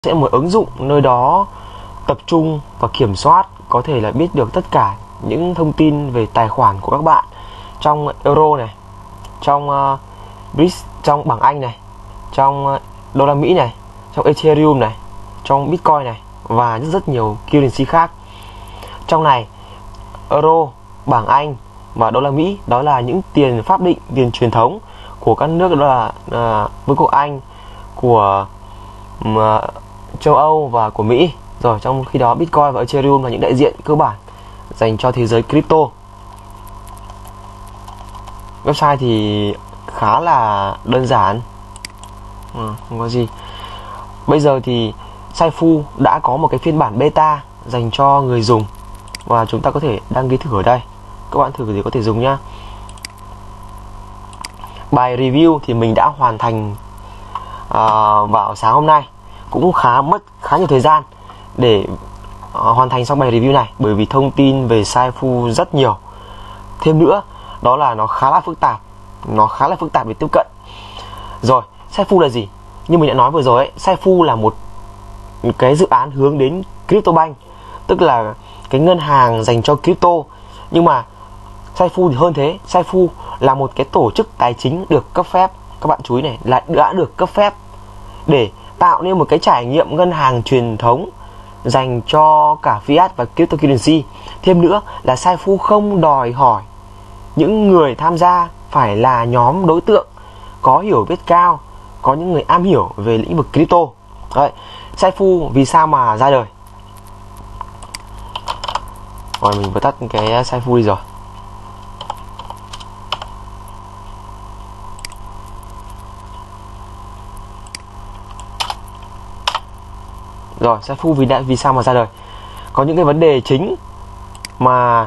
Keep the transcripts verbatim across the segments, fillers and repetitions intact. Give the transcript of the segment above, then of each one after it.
sẽ một ứng dụng nơi đó tập trung và kiểm soát, có thể là biết được tất cả những thông tin về tài khoản của các bạn trong euro này, trong uh, Brit, trong bảng Anh này, trong uh, đô la Mỹ này, trong Ethereum này, trong Bitcoin này và rất rất nhiều currency khác. Trong này euro, bảng Anh và đô la Mỹ đó là những tiền pháp định, tiền truyền thống của các nước, đó là uh, Vương quốc Anh, của uh, châu Âu và của Mỹ. Rồi trong khi đó Bitcoin và Ethereum là những đại diện cơ bản dành cho thế giới crypto. Website thì khá là đơn giản, à, không có gì. Bây giờ thì Saifu đã có một cái phiên bản beta dành cho người dùng và chúng ta có thể đăng ký thử ở đây. Các bạn thử thì có thể dùng nhá. Bài review thì mình đã hoàn thành à, vào sáng hôm nay, cũng khá mất khá nhiều thời gian để uh, hoàn thành xong bài review này, bởi vì thông tin về Saifu rất nhiều. Thêm nữa đó là nó khá là phức tạp, nó khá là phức tạp để tiếp cận. Rồi, Saifu là gì? Như mình đã nói vừa rồi ấy, Saifu là một cái dự án hướng đến crypto bank, tức là cái ngân hàng dành cho crypto. Nhưng mà Saifu thì hơn thế, Saifu là một cái tổ chức tài chính được cấp phép, các bạn chú ý này, là đã được cấp phép để tạo nên một cái trải nghiệm ngân hàng truyền thống dành cho cả fiat và cryptocurrency. Thêm nữa là Saifu không đòi hỏi những người tham gia phải là nhóm đối tượng có hiểu biết cao, có những người am hiểu về lĩnh vực crypto. Đấy, Saifu vì sao mà ra đời? Rồi mình vừa tắt cái Saifu đi rồi. Rồi, Saifu vì đã vì sao mà ra đời? Có những cái vấn đề chính mà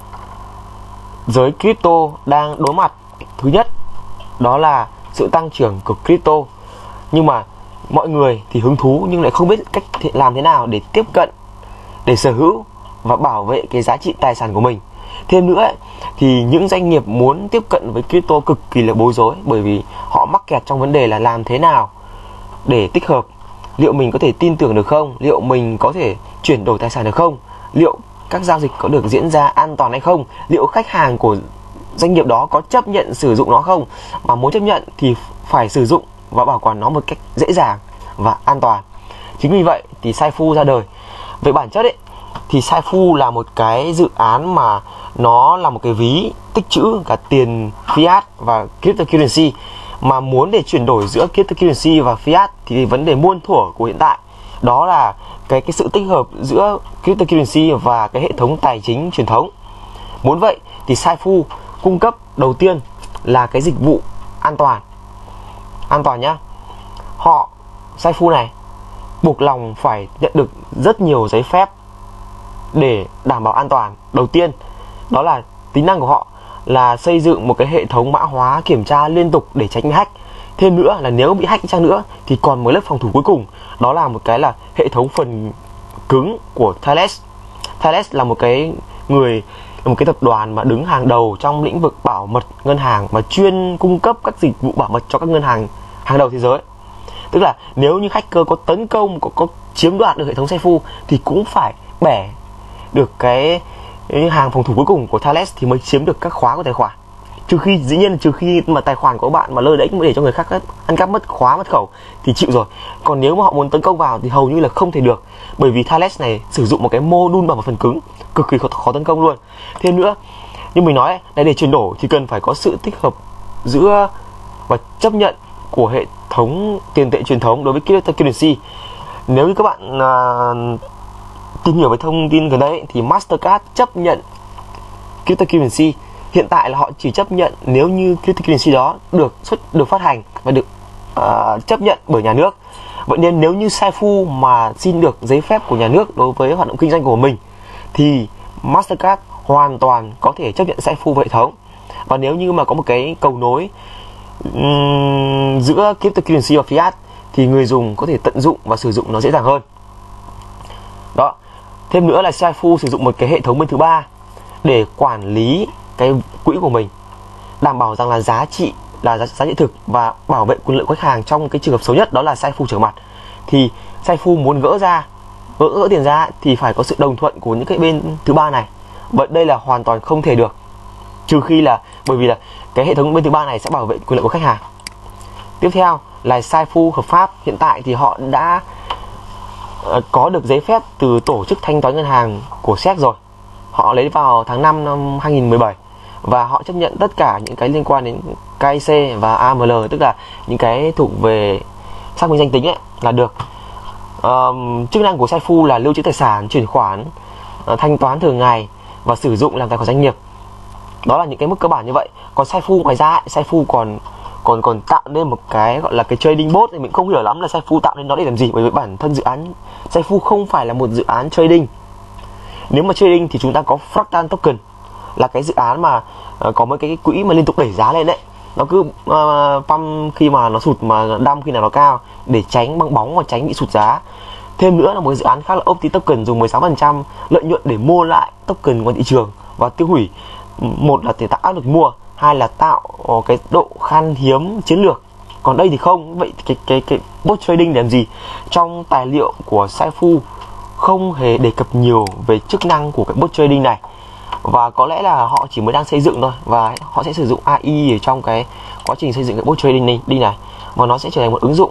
giới crypto đang đối mặt. Thứ nhất, đó là sự tăng trưởng của crypto, nhưng mà mọi người thì hứng thú nhưng lại không biết cách làm thế nào để tiếp cận, để sở hữu và bảo vệ cái giá trị tài sản của mình. Thêm nữa ấy, thì những doanh nghiệp muốn tiếp cận với crypto cực kỳ là bối rối, bởi vì họ mắc kẹt trong vấn đề là làm thế nào để tích hợp. Liệu mình có thể tin tưởng được không? Liệu mình có thể chuyển đổi tài sản được không? Liệu các giao dịch có được diễn ra an toàn hay không? Liệu khách hàng của doanh nghiệp đó có chấp nhận sử dụng nó không? Mà muốn chấp nhận thì phải sử dụng và bảo quản nó một cách dễ dàng và an toàn. Chính vì vậy thì Saifu ra đời. Về bản chất ấy, thì Saifu là một cái dự án mà nó là một cái ví tích trữ cả tiền fiat và cryptocurrency. Mà muốn để chuyển đổi giữa cryptocurrency và fiat thì vấn đề muôn thuở của hiện tại đó là cái cái sự tích hợp giữa cryptocurrency và cái hệ thống tài chính truyền thống. Muốn vậy thì Saifu cung cấp đầu tiên là cái dịch vụ an toàn. An toàn nhá. Họ Saifu này buộc lòng phải nhận được rất nhiều giấy phép để đảm bảo an toàn. Đầu tiên đó là tính năng của họ là xây dựng một cái hệ thống mã hóa kiểm tra liên tục để tránh bị hack. Thêm nữa là nếu bị hack chăng nữa thì còn một lớp phòng thủ cuối cùng, đó là một cái là hệ thống phần cứng của Thales. Thales là một cái người là một cái tập đoàn mà đứng hàng đầu trong lĩnh vực bảo mật ngân hàng, mà chuyên cung cấp các dịch vụ bảo mật cho các ngân hàng hàng đầu thế giới. Tức là nếu như hacker có tấn công, có, có chiếm đoạt được hệ thống Saifu thì cũng phải bẻ được cái, cái hàng phòng thủ cuối cùng của Thales thì mới chiếm được các khóa của tài khoản. Trừ khi, dĩ nhiên trừ khi mà tài khoản của bạn mà lơ đễnh để cho người khác ăn cắp mất khóa mật khẩu thì chịu rồi. Còn nếu mà họ muốn tấn công vào thì hầu như là không thể được, bởi vì Thales này sử dụng một cái module bảo mật phần cứng cực kỳ khó, khó tấn công luôn. Thêm nữa, như mình nói này, để chuyển đổi thì cần phải có sự tích hợp giữa và chấp nhận của hệ thống tiền tệ truyền thống đối với cryptocurrency. Nếu như các bạn uh, tìm hiểu về thông tin gần đây thì Mastercard chấp nhận cryptocurrency. Hiện tại là họ chỉ chấp nhận nếu như cryptocurrency đó được xuất được phát hành và được uh, chấp nhận bởi nhà nước. Vậy nên nếu như Saifu mà xin được giấy phép của nhà nước đối với hoạt động kinh doanh của mình thì Mastercard hoàn toàn có thể chấp nhận Saifu vào hệ thống. Và nếu như mà có một cái cầu nối um, giữa cryptocurrency và fiat thì người dùng có thể tận dụng và sử dụng nó dễ dàng hơn. Đó. Thêm nữa là Saifu sử dụng một cái hệ thống bên thứ ba để quản lý cái quỹ của mình, đảm bảo rằng là giá trị là giá, giá trị thực và bảo vệ quyền lợi khách hàng trong cái trường hợp xấu nhất, đó là Saifu trở mặt. Thì Saifu muốn gỡ ra gỡ, gỡ tiền ra thì phải có sự đồng thuận của những cái bên thứ ba này. Vậy đây là hoàn toàn không thể được, trừ khi là bởi vì là cái hệ thống bên thứ ba này sẽ bảo vệ quyền lợi của khách hàng. Tiếp theo là Saifu hợp pháp. Hiện tại thì họ đã uh, có được giấy phép từ tổ chức thanh toán ngân hàng của Séc rồi. Họ lấy vào tháng năm năm hai nghìn mười bảy và họ chấp nhận tất cả những cái liên quan đến ca i xê và a em lờ, tức là những cái thuộc về xác minh danh tính ấy, là được. Uh, chức năng của Saifu là lưu trữ tài sản, chuyển khoản, uh, thanh toán thường ngày và sử dụng làm tài khoản doanh nghiệp. Đó là những cái mức cơ bản như vậy. Còn Saifu ngoài ra, Saifu còn còn còn tạo nên một cái gọi là cái trading bot, thì mình không hiểu lắm là Saifu tạo nên nó để làm gì, bởi vì bản thân dự án Saifu không phải là một dự án trading. Nếu mà trading thì chúng ta có fractal token, là cái dự án mà uh, có mấy cái, cái quỹ mà liên tục đẩy giá lên đấy, nó cứ uh, pump khi mà nó sụt mà đâm khi nào nó cao để tránh bong bóng và tránh bị sụt giá. Thêm nữa là một dự án khác là Opti token, dùng mười sáu phần trăm lợi nhuận để mua lại token ngoài thị trường và tiêu hủy. Một là để tạo áp lực mua, hai là tạo cái độ khan hiếm chiến lược. Còn đây thì không. Vậy cái cái cái bot trading để làm gì? Trong tài liệu của Saifu không hề đề cập nhiều về chức năng của cái bot trading này, và có lẽ là họ chỉ mới đang xây dựng thôi, và họ sẽ sử dụng a i ở trong cái quá trình xây dựng cái bot trading này, đi này và nó sẽ trở thành một ứng dụng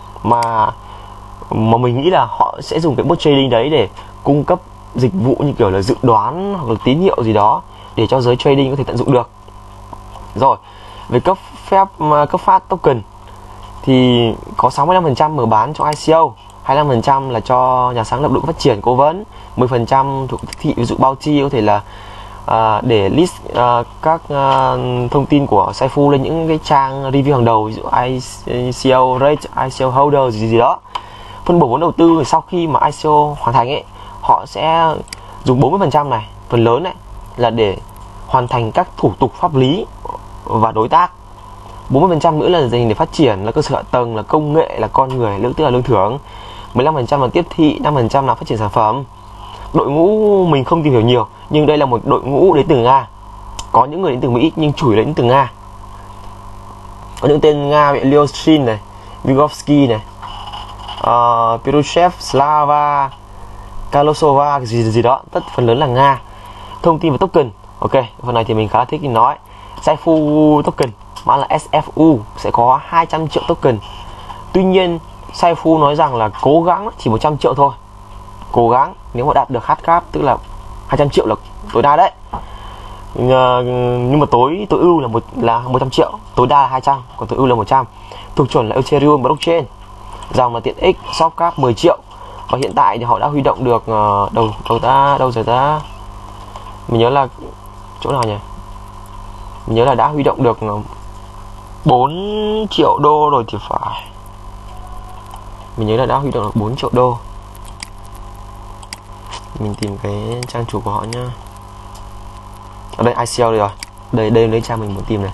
mà mà mình nghĩ là họ sẽ dùng cái bot trading đấy để cung cấp dịch vụ như kiểu là dự đoán hoặc là tín hiệu gì đó để cho giới trading có thể tận dụng được. Rồi, về cấp phép cấp phát token thì có sáu mươi lăm phần trăm mở bán cho i xê o, hai mươi lăm phần trăm là cho nhà sáng lập đội phát triển cố vấn, mười phần trăm thuộc thị, ví dụ bounty có thể là uh, để list uh, các uh, thông tin của Saifu lên những cái trang review hàng đầu, ví dụ i xê o rate, i xê o holder gì gì đó. Phân bổ vốn đầu tư sau khi mà i xê o hoàn thành ấy, họ sẽ dùng bốn mươi phần trăm này, phần lớn này là để hoàn thành các thủ tục pháp lý và đối tác. bốn mươi phần trăm nữa là dành để phát triển, là cơ sở hạ tầng, là công nghệ, là con người, lương tức là lương thưởng. mười lăm phần trăm là tiếp thị, năm phần trăm là phát triển sản phẩm. Đội ngũ mình không tìm hiểu nhiều, nhưng đây là một đội ngũ đến từ Nga. Có những người đến từ Mỹ nhưng chủ yếu đến từ Nga. Có những tên Nga như Lyoshin này, Vygotsky này, uh, Piruchev, Slava, Kalosova gì gì đó, tất phần lớn là Nga. Thông tin về token. Ok, phần này thì mình khá là thích nói. Saifu token mã là ét ép u sẽ có hai trăm triệu token. Tuy nhiên Saifu nói rằng là cố gắng chỉ một trăm triệu thôi. Cố gắng nếu mà đạt được hard cap, tức là hai trăm triệu là tối đa đấy. Nhưng mà tối tối ưu là một là một trăm triệu, tối đa là hai trăm, còn tối ưu là một trăm. Thuộc chuẩn là Ethereum blockchain. Dòng là tiện ích, soft cap mười triệu. Và hiện tại thì họ đã huy động được uh, đầu đầu ta đâu rồi ta. Mình nhớ là chỗ nào nhỉ? Mình nhớ là đã huy động được bốn triệu đô rồi thì phải. Mình nhớ là đã huy động được bốn triệu đô. Mình tìm cái trang chủ của họ nhá. Ở đây i xê o đây rồi. Đây đây lấy trang mình muốn tìm này.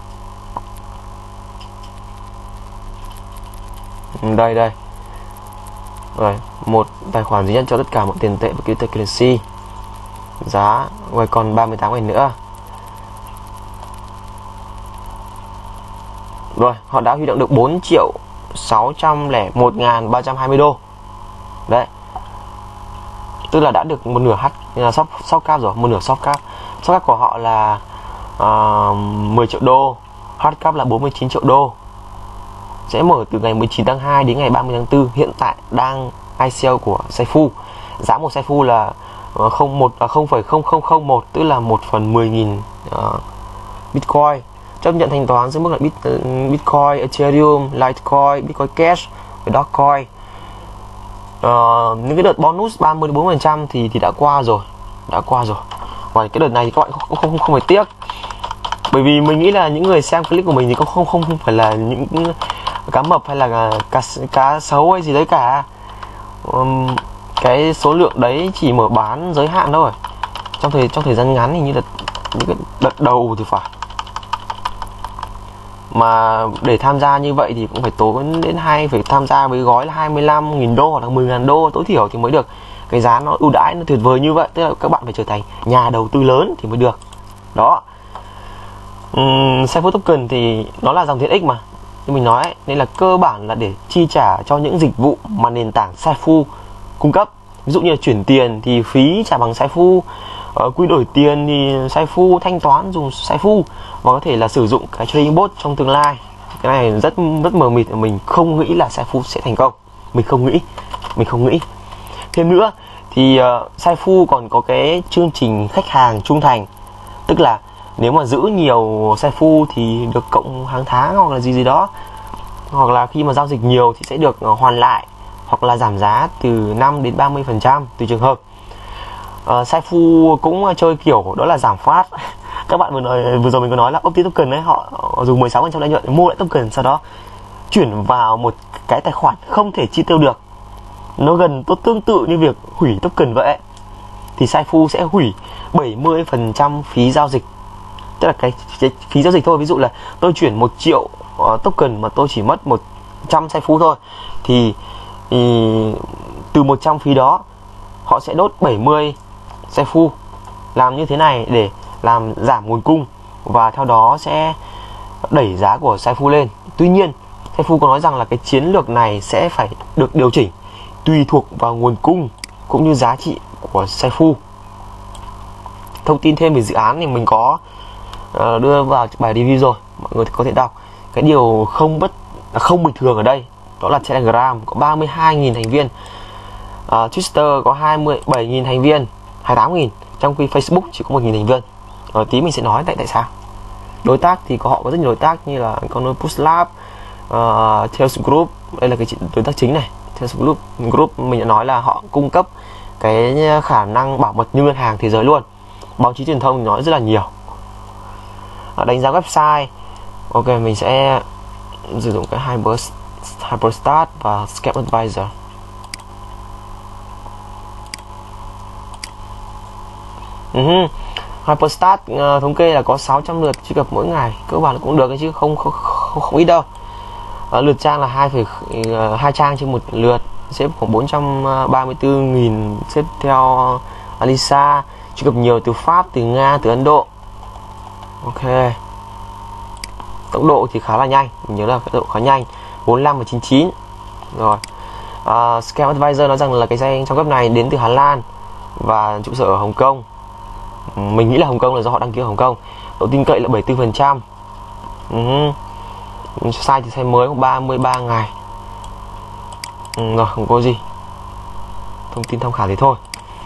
Đây đây. Rồi, một tài khoản duy nhất cho tất cả mọi tiền tệ và cryptocurrency. Giá rồi còn ba mươi tám ngày nữa. Rồi, họ đã huy động được bốn triệu sáu trăm lẻ một nghìn ba trăm hai mươi đô. Đấy. Tức là đã được một nửa hắt soft, soft cap rồi, một nửa soft cap. Soft cap của họ là uh, mười triệu đô, hard cap là bốn mươi chín triệu đô. Sẽ mở từ ngày mười chín tháng hai đến ngày ba mươi tháng tư. Hiện tại đang i xê o của Saifu. Giá một Saifu là không phẩy không không không một, tức là một phần mười nghìn uh, Bitcoin. Chấp nhận thanh toán dưới mức là bit, uh, Bitcoin, Ethereum, Litecoin, Bitcoin Cash và Dogecoin. Uh, những cái đợt bonus ba mươi đến bốn mươi phần trăm thì thì đã qua rồi, đã qua rồi. Và cái đợt này thì các bạn không không không phải tiếc, bởi vì mình nghĩ là những người xem clip của mình thì không không không, không phải là những cá mập hay là cá cá sấu hay gì đấy cả. Um, cái số lượng đấy chỉ mở bán giới hạn thôi. Trong thời trong thời gian ngắn thì như là những cái đợt đầu thì phải. Mà để tham gia như vậy thì cũng phải tốn đến hai phải tham gia với gói là hai mươi lăm nghìn đô hoặc là mười nghìn đô tối thiểu thì mới được cái giá nó ưu đãi, nó tuyệt vời như vậy. Tức là các bạn phải trở thành nhà đầu tư lớn thì mới được. Đó. uhm, Saifu token thì nó là dòng tiện ích mà. như mình nói ấy, nên là cơ bản là để chi trả cho những dịch vụ mà nền tảng Saifu cung cấp. Ví dụ như là chuyển tiền thì phí trả bằng Saifu, uh, quy đổi tiền thì Saifu, thanh toán dùng Saifu, và có thể là sử dụng cái trading bot trong tương lai. Cái này rất rất mờ mịt, mình không nghĩ là Saifu sẽ thành công. Mình không nghĩ, mình không nghĩ. Thêm nữa thì uh, Saifu còn có cái chương trình khách hàng trung thành, tức là nếu mà giữ nhiều Saifu thì được cộng hàng tháng hoặc là gì gì đó, hoặc là khi mà giao dịch nhiều thì sẽ được hoàn lại hoặc là giảm giá từ năm đến ba mươi phần trăm tùy trường hợp. uh, Saifu cũng chơi kiểu đó là giảm phát. Các bạn vừa nói vừa rồi mình có nói là opti token ấy, họ, họ dùng mười sáu phần trăm lợi nhuận mua lại token, sau đó chuyển vào một cái tài khoản không thể chi tiêu được. Nó gần tốt tương tự như việc hủy token vậy ấy. Thì Saifu sẽ hủy bảy mươi phần trăm phí giao dịch, tức là cái, cái phí giao dịch thôi. Ví dụ là tôi chuyển một triệu uh, token mà tôi chỉ mất một trăm Saifu thôi, thì, thì từ một trăm phí đó họ sẽ đốt bảy mươi Saifu. Làm như thế này để làm giảm nguồn cung và theo đó sẽ đẩy giá của Saifu lên. Tuy nhiên Saifu có nói rằng là cái chiến lược này sẽ phải được điều chỉnh tùy thuộc vào nguồn cung cũng như giá trị của Saifu. Thông tin thêm về dự án thì mình có uh, đưa vào bài review rồi, mọi người có thể đọc. Cái điều không bất không bình thường ở đây đó là Telegram có ba mươi hai nghìn thành viên, uh, Twitter có hai mươi bảy nghìn thành viên, hai mươi tám nghìn, trong khi Facebook chỉ có một nghìn thành viên. Rồi tí mình sẽ nói tại tại sao. Đối tác thì có họ có rất nhiều đối tác như là con Pushlab, uh, Tales Group, đây là cái đối tác chính này. Tales Group, Group mình đã nói là họ cung cấp cái khả năng bảo mật như ngân hàng thế giới luôn. Báo chí truyền thông nói rất là nhiều. uh, Đánh giá website, ok, mình sẽ sử dụng cái Hyper, Hyperstat và Scam Advisor. Uh-huh. Hyperstat uh, thống kê là có sáu trăm lượt truy cập mỗi ngày, cơ bản cũng được chứ không không, không, không ít đâu. Uh, lượt trang là hai trang trên một lượt, xếp khoảng bốn trăm ba mươi tư nghìn, xếp theo Alisa, truy cập nhiều từ Pháp, từ Nga, từ Ấn Độ. Ok, tốc độ thì khá là nhanh, mình nhớ là tốc độ khá nhanh, bốn mươi lăm và chín mươi chín. Rồi, uh, Scam Advisor nói rằng là cái danh trong web này đến từ Hà Lan và trụ sở ở Hồng Kông. Mình nghĩ là Hồng Kông là do họ đăng ký ở Hồng Kông. Độ tin cậy là bảy mươi tư phần trăm. uh-huh. Sai thì sai mới có ba mươi ba ngày. ừ, Rồi, không có gì, thông tin tham khảo thì thôi.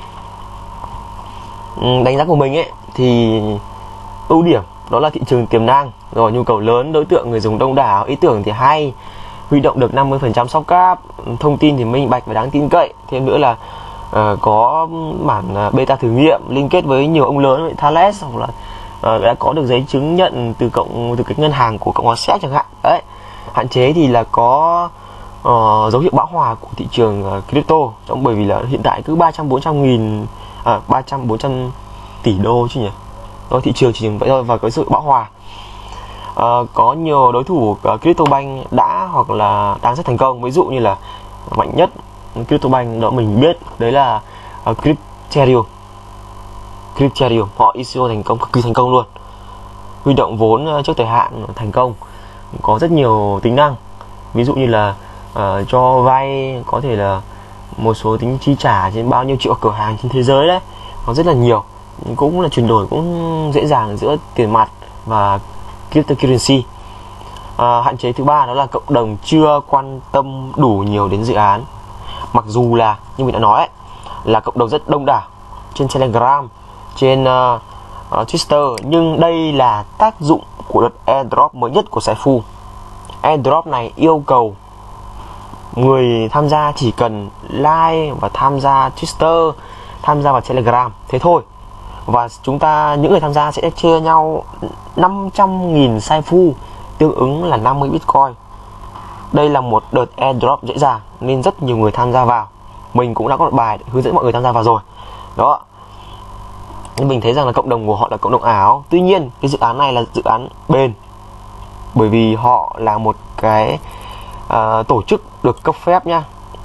ừ, Đánh giá của mình ấy thì ưu điểm đó là thị trường tiềm năng, rồi nhu cầu lớn, đối tượng người dùng đông đảo, ý tưởng thì hay, huy động được năm mươi phần trăm shop cap, thông tin thì minh bạch và đáng tin cậy. Thêm nữa là uh, có bản uh, beta thử nghiệm liên kết với nhiều ông lớn như Thales, hoặc là uh, đã có được giấy chứng nhận từ cộng từ cái ngân hàng của Cộng hòa Séc chẳng hạn. Đấy, hạn chế thì là có uh, dấu hiệu bão hòa của thị trường uh, crypto, trong bởi vì là hiện tại cứ ba trăm bốn trăm nghìn à, ba trăm bốn trăm tỷ đô chứ nhỉ. Rồi, thị trường chỉ dừng vậy thôi và có sự bão hòa. Uh, có nhiều đối thủ uh, CryptoBank đã hoặc là đang rất thành công, ví dụ như là mạnh nhất CryptoBank đó mình biết đấy là uh, Crypterium. Crypterium họ i xê o thành công, cực kỳ thành công luôn, huy động vốn uh, trước thời hạn thành công, có rất nhiều tính năng, ví dụ như là uh, cho vay, có thể là một số tính chi trả trên bao nhiêu triệu cửa hàng trên thế giới đấy, nó rất là nhiều, cũng là chuyển đổi cũng dễ dàng giữa tiền mặt và cryptocurrency. À, hạn chế thứ ba đó là cộng đồng chưa quan tâm đủ nhiều đến dự án, mặc dù là như mình đã nói ấy, là cộng đồng rất đông đảo trên Telegram, trên uh, uh, Twitter, nhưng đây là tác dụng của đợt airdrop mới nhất của Saifu. Airdrop này yêu cầu người tham gia chỉ cần like và tham gia Twitter, tham gia vào Telegram, thế thôi. Và chúng ta, những người tham gia sẽ chia nhau năm trăm nghìn Saifu, tương ứng là năm mươi Bitcoin. Đây là một đợt airdrop dễ dàng nên rất nhiều người tham gia vào. Mình cũng đã có một bài để hướng dẫn mọi người tham gia vào rồi. Đó. Nhưng mình thấy rằng là cộng đồng của họ là cộng đồng ảo. Tuy nhiên cái dự án này là dự án bền, bởi vì họ là một cái uh, tổ chức được cấp phép nhá,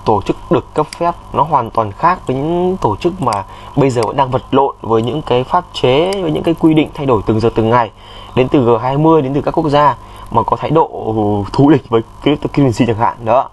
tổ chức được cấp phép nó hoàn toàn khác với những tổ chức mà bây giờ vẫn đang vật lộn với những cái pháp chế, với những cái quy định thay đổi từng giờ từng ngày, đến từ G hai mươi, đến từ các quốc gia mà có thái độ thù địch với cryptocurrency chẳng hạn đó.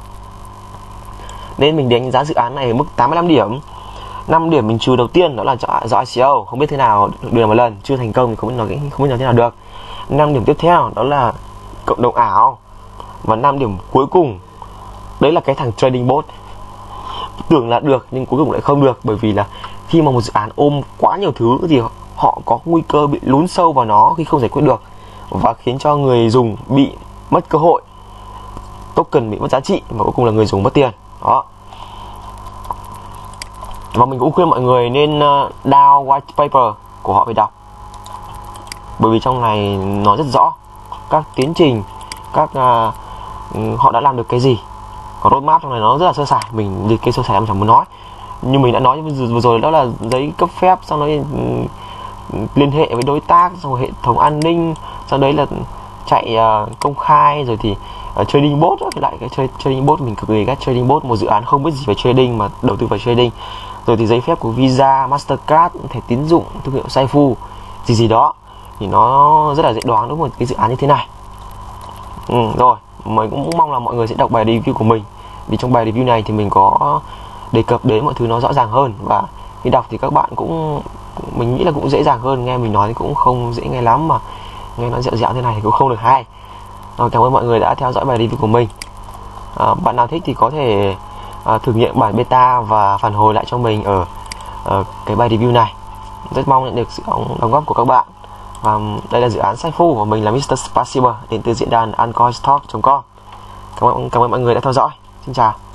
Nên mình đánh giá dự án này ở mức tám mươi lăm điểm. Năm điểm mình trừ đầu tiên đó là do i xê o, không biết thế nào, đưa một lần chưa thành công thì không biết nói không biết nói thế nào được. Năm điểm tiếp theo đó là cộng đồng ảo, và năm điểm cuối cùng đấy là cái thằng trading bot. Tưởng là được nhưng cuối cùng lại không được, bởi vì là khi mà một dự án ôm quá nhiều thứ thì họ có nguy cơ bị lún sâu vào nó khi không giải quyết được, và khiến cho người dùng bị mất cơ hội, token bị mất giá trị, và cuối cùng là người dùng mất tiền đó. Và mình cũng khuyên mọi người nên download white paper của họ về đọc, bởi vì trong này nói rất rõ các tiến trình, các uh, họ đã làm được cái gì. Còn roadmap trong này nó rất là sơ sài, mình liệt kê sơ sài em chẳng muốn nói, nhưng mình đã nói vừa rồi đó là giấy cấp phép, xong rồi liên hệ với đối tác, xong rồi hệ thống an ninh, sau đấy là chạy uh, công khai, rồi thì uh, trading bot đó, lại cái tra- trading bot mình cực kỳ ghét trading bot, một dự án không biết gì về trading mà đầu tư vào trading. Rồi thì giấy phép của Visa, Mastercard, thẻ tín dụng, thương hiệu Saifu gì gì đó thì nó rất là dễ đoán đúng một cái dự án như thế này. Ừ, rồi mình cũng mong là mọi người sẽ đọc bài review của mình, vì trong bài review này thì mình có đề cập đến mọi thứ nó rõ ràng hơn, và khi đọc thì các bạn cũng, mình nghĩ là cũng dễ dàng hơn. Nghe mình nói thì cũng không dễ nghe lắm, mà nghe nó dẻo dẻo thế này thì cũng không được hay. Rồi, cảm ơn mọi người đã theo dõi bài review của mình. À, bạn nào thích thì có thể à, thử nghiệm bản beta và phản hồi lại cho mình ở, ở cái bài review này. Rất mong nhận được sự đóng góp của các bạn. Và đây là dự án Saifu của mình là mít tơ Spasiba, đến từ diễn đàn uncoinstalk chấm com. Cảm ơn, cảm ơn mọi người đã theo dõi. Xin chào.